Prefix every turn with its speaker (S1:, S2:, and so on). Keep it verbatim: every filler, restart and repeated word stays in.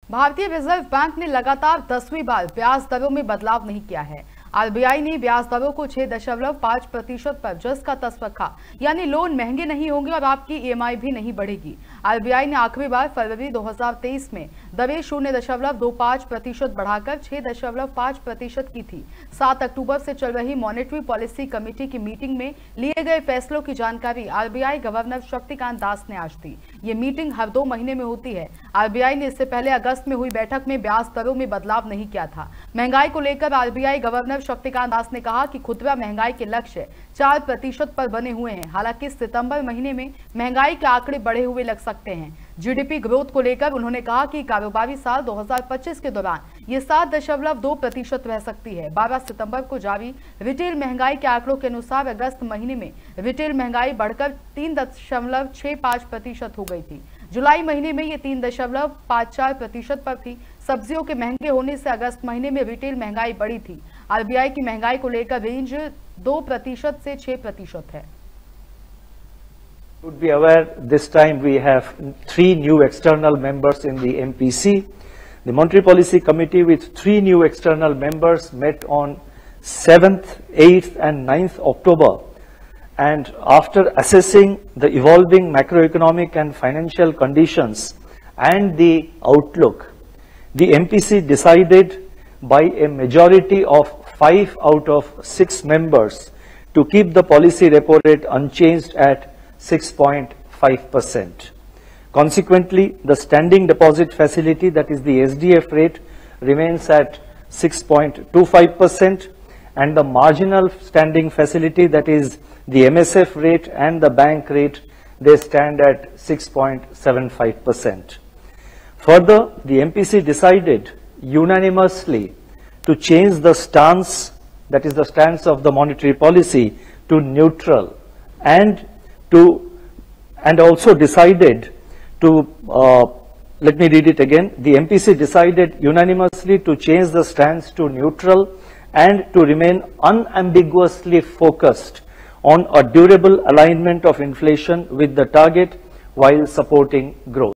S1: भारतीय reserve bank ने लगातार दसवीं बार ब्याज दरों में बदलाव नहीं किया है। आरबीआई ने ब्याज दरों को छह दशमलव पाँच प्रतिशत पर जस का तस रखा, यानी लोन महंगे नहीं होंगे और आपकी ईएमआई भी नहीं बढ़ेगी। आरबीआई ने आखिरी बार फरवरी दो हज़ार तेईस में दरें शून्य दशमलव दो पाँच प्रतिशत बढ़ाकर छह दशमलव पाँच प्रतिशत की थी। सात अक्टूबर से चल रही मॉनेटरी पॉलिसी कमेटी की मीटिंग में लिए गए फैसलों की जानकारी आरबीआई गवर्नर शक्तिकांत दास ने आज दी। ये मीटिंग हर दो महीने में होती है। आरबीआई ने इससे पहले अगस्त में हुई बैठक में ब्याज दरों में बदलाव नहीं किया था। महंगाई को लेकर आरबीआई गवर्नर शक्तिकांत दास ने कहा कि खुदरा महंगाई के लक्ष्य चार प्रतिशत पर बने हुए हैं। हालांकि सितंबर महीने में महंगाई के आंकड़े बढ़े हुए लग सकते हैं। जीडीपी ग्रोथ को लेकर उन्होंने कहा कि कारोबारी साल दो हज़ार पच्चीस के दौरान ये सात दशमलव दो प्रतिशत रह सकती है। बारह सितंबर को जारी रिटेल महंगाई के आंकड़ों के अनुसार अगस्त महीने में रिटेल महंगाई बढ़कर तीन दशमलव छह पाँच प्रतिशत हो गई थी। जुलाई महीने में ये तीन दशमलव पाँच चार प्रतिशत पर थी। सब्जियों के महंगे होने से अगस्त महीने में रिटेल महंगाई बढ़ी थी। आरबीआई की महंगाई को लेकर रेंज दो प्रतिशत से छह प्रतिशत है।
S2: Would be aware this time we have three new external members in the M P C. The Monetary Policy Committee with three new external members met on seventh, eighth and ninth October, and after assessing the evolving macroeconomic and financial conditions and the outlook, the M P C decided by a majority of five out of six members to keep the policy repo rate unchanged at six point five percent. Consequently, the standing deposit facility, that is the S D F rate, remains at six point two five percent, and the marginal standing facility, that is the M S F rate and the bank rate, they stand at six point seven five percent. Further, the M P C decided unanimously to change the stance, that is the stance of the monetary policy, to neutral, and to and also decided to uh, let me read it again. The M P C decided unanimously to change the stance to neutral and to remain unambiguously focused on a durable alignment of inflation with the target while supporting growth.